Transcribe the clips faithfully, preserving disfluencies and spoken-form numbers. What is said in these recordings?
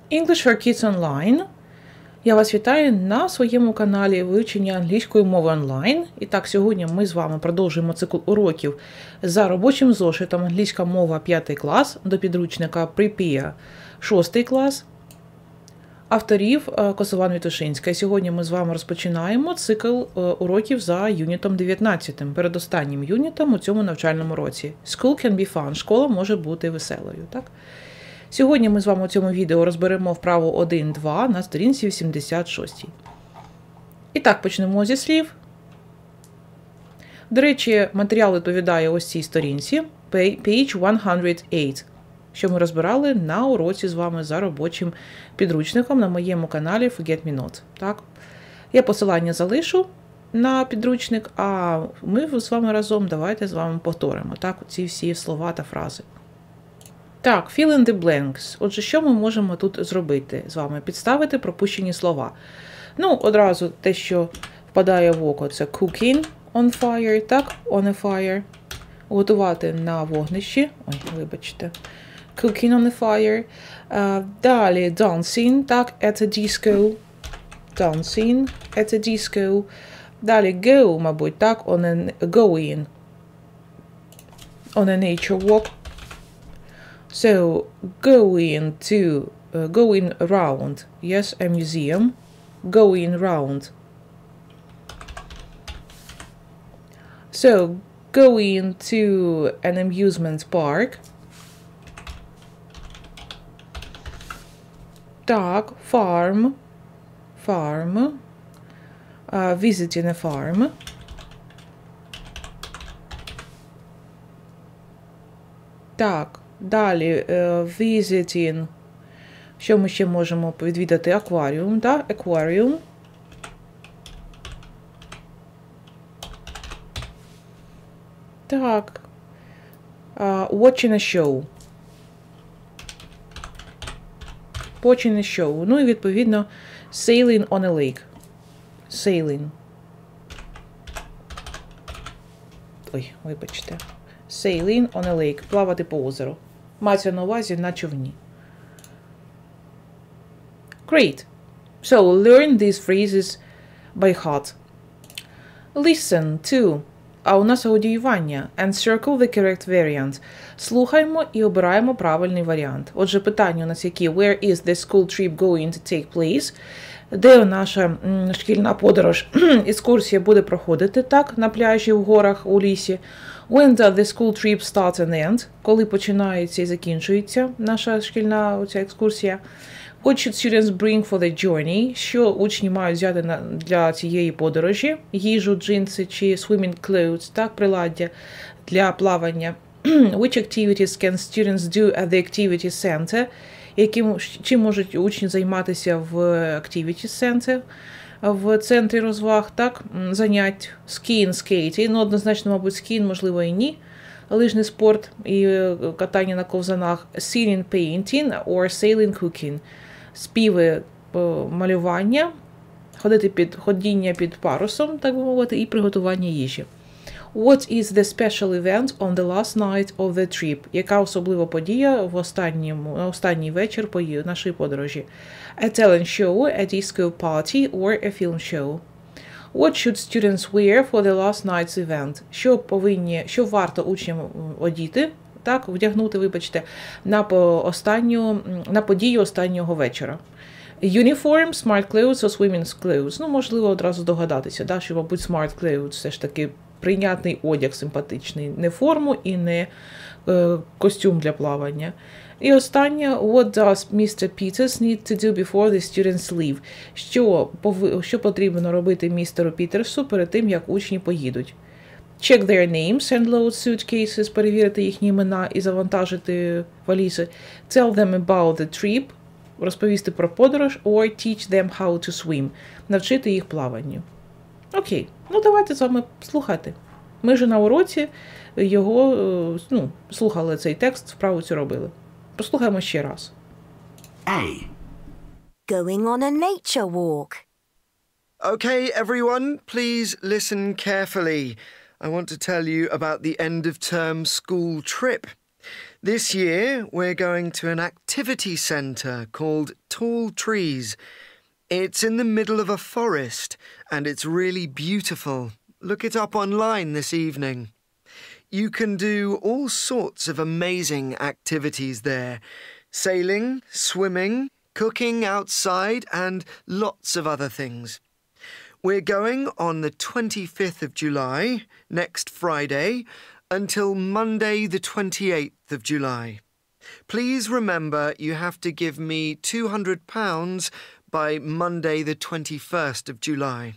English for Kids Online. Я вас вітаю на своєму каналі вивчення англійської мови онлайн. І так, сьогодні ми з вами продовжуємо цикл уроків за робочим зошитом англійська мова п'ятий клас до підручника Prepare шостий клас. Авторів Косован Вітушинська. Сьогодні ми з вами розпочинаємо цикл уроків за юнітом дев'ятнадцятим, передостаннім юнітом у цьому навчальному році. School can be fun. Школа може бути веселою, так? Сьогодні ми з вами у цьому відео розберемо вправу один-два на сторінці вісімдесят шість. І так, почнемо зі слів. До речі, матеріал відповідає ось цій сторінці, page сто вісім, що ми розбирали на уроці з вами за робочим підручником на моєму каналі Forget Me Not. Так? Я посилання залишу на підручник, а ми з вами разом давайте з вами повторимо так, ці всі слова та фрази. Так, fill in the blanks. Отже, що ми можемо тут зробити з вами? Підставити пропущені слова. Ну, одразу те, що впадає в око, це cooking on fire, так, on a fire. Готувати на вогнищі. Ой, вибачте. Cooking on a fire. Uh, далі dancing, так, at a disco. Dancing at a disco. Далі go, мабуть, так, on a, going. On a nature walk. So, going to, uh, going around, yes, a museum, going around. So, going to an amusement park. Так, farm, farm, uh, visiting a farm. Так. Далі, uh, visiting, що ми ще можемо відвідати? Акваріум, так? Aquarium. Так. Uh, watching a show. Watching a show. Ну і, відповідно, sailing on a lake. Sailing. Ой, вибачте. Sailing on a lake. Плавати по озеру. Мається на увазі на човні. Great. So, learn these phrases by heart. Listen to. А у нас аудіювання. And circle the correct variant. Слухаємо і обираємо правильний варіант. Отже, питання у нас які. Where is the school trip going to take place? Де наша м, шкільна подорож, екскурсія буде проходити, так, на пляжі, в горах, у лісі. When does the school trip start and end? Коли починається і закінчується наша шкільна оця екскурсія. What should students bring for the journey? Що учні мають взяти на, для цієї подорожі? Їжу, джинси чи swimming clothes, так, приладдя для плавання. Which activities can students do at the activity center? Яким, чим можуть учні займатися в activity center? В центрі розваг, так, занять, skiing, skating, ну, однозначно, мабуть, skiing, можливо, і ні, лижний спорт і катання на ковзанах, singing, painting, or sailing, cooking, співи, малювання, ходити під, ходіння під парусом, так би мовити, і приготування їжі. What is the special event on the last night of the trip? Яка особлива подія в останньому, на останній вечір нашої подорожі? A talent show, a disco party, or a film show? What should students wear for the last night's event? Що повинні, що варто учням одіти, так, вдягнути, вибачте, на останню, на подію останнього вечора? Uniform, smart clothes or swimming clothes? Ну, можливо, одразу догадатися, да, що, мабуть, smart clothes все ж таки прийнятний одяг симпатичний. Не форму і не е, костюм для плавання. І останнє. What does містер Peters need to do before the students leave? Що, пов... що потрібно робити містеру Пітерсу перед тим, як учні поїдуть? Check their names and load suitcases. Перевірити їхні імена і завантажити валізи. Tell them about the trip. Розповісти про подорож. Or teach them how to swim. Навчити їх плаванню. Окей, ну давайте з вами слухати. Ми вже на уроці його, ну, слухали цей текст, вправу цю робили. Послухаємо ще раз. A. Going on a nature walk. Okay, everyone, please listen carefully. I want to tell you about the end-of-term school trip. This year, we're going to an activity centre called Tall Trees. It's in the middle of a forest, and it's really beautiful. Look it up online this evening. You can do all sorts of amazing activities there. Sailing, swimming, cooking outside, and lots of other things. We're going on the twenty-fifth of July, next Friday, until Monday the twenty-eighth of July. Please remember you have to give me two hundred pounds by Monday the twenty-first of July.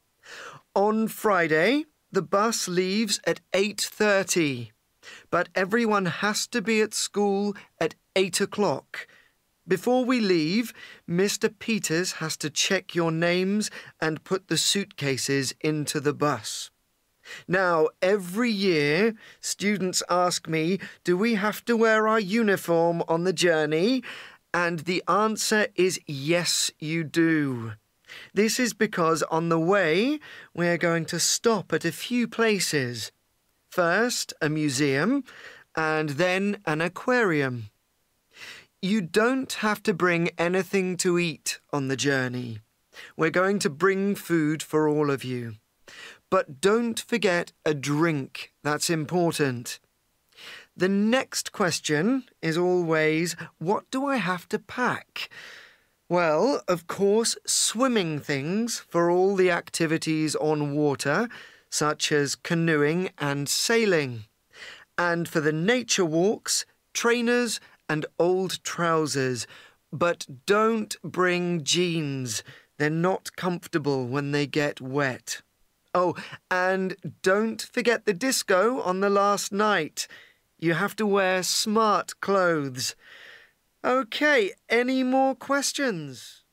On Friday, the bus leaves at eight thirty, but everyone has to be at school at eight o'clock. Before we leave, Mister Peters has to check your names and put the suitcases into the bus. Now, every year, students ask me, do we have to wear our uniform on the journey? And the answer is yes, you do. This is because on the way, we're going to stop at a few places. First, a museum, and then an aquarium. You don't have to bring anything to eat on the journey. We're going to bring food for all of you. But don't forget a drink. That's important. The next question is always, what do I have to pack? Well, of course, swimming things for all the activities on water, such as canoeing and sailing. And for the nature walks, trainers and old trousers. But don't bring jeans. They're not comfortable when they get wet. Oh, and don't forget the disco on the last night. You have to wear smart clothes. Okay, any more questions?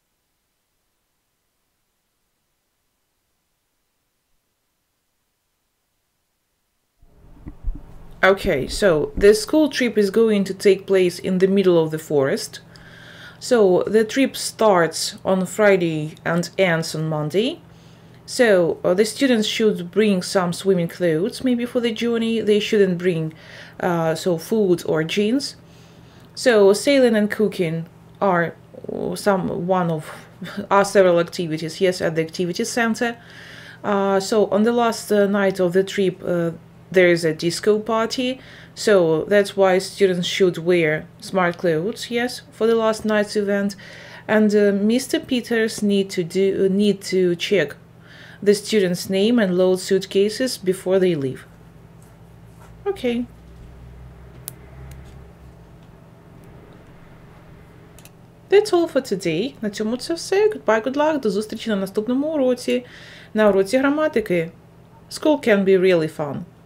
Okay, so the school trip is going to take place in the middle of the forest. So the trip starts on Friday and ends on Monday. So uh, the students should bring some swimming clothes, maybe for the journey. They shouldn't bring uh, so food or jeans. So sailing and cooking are some one of are several activities. Yes, at the activity center. Uh, so on the last uh, night of the trip, uh, there is a disco party. So that's why students should wear smart clothes. Yes, for the last night's event, and uh, Mister Peters need to do need to check the student's name and load suitcases before they leave. Okay. That's all for today. На цьому це все. Goodbye, good luck. До зустрічі на наступному уроці. На уроці граматики. School can be really fun.